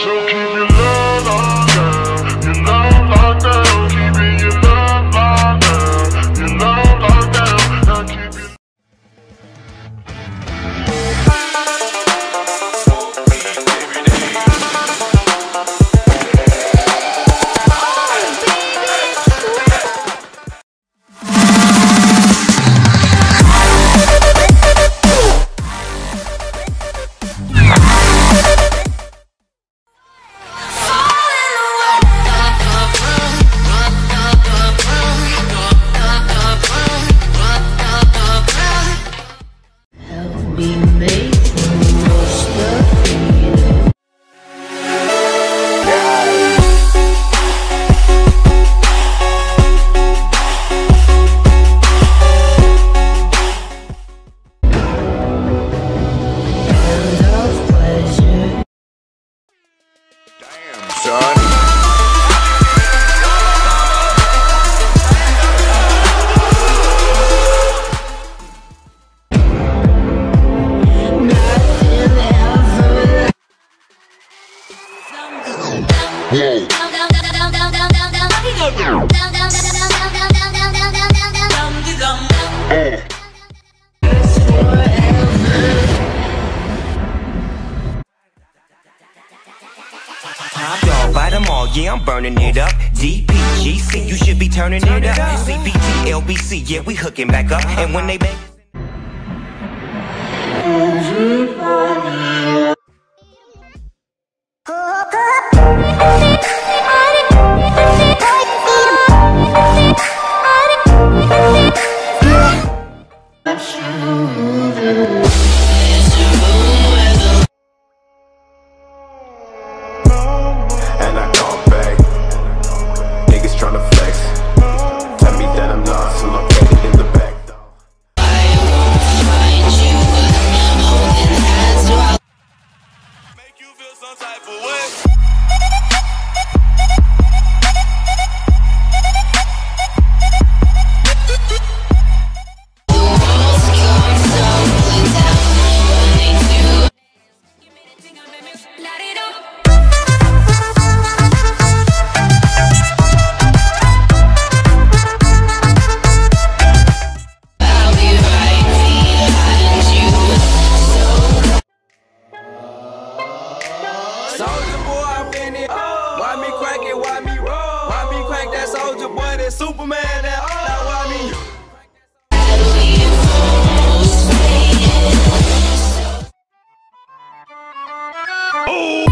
So keep your love locked down, your love locked down. Keeping your love locked down, your love locked down. Now keep your Top dog, buy them all, yeah, I'm burning it up. DPGC, you should be turning it up. CBT, LBC, yeah, we hooking back up. And when they bang. And I come back, niggas tryna flex. Tell me that I'm lost, I'm located in the back though. I won't find you holding hands while make you feel some type of way. the walls come tumbling down. Running to I'll be right behind you. Soulja Boy, I'm in it. Why me crack it? Why me roll? Why me crack that Soulja Boy? That Superman? That now why me? We've almost made it. Oh!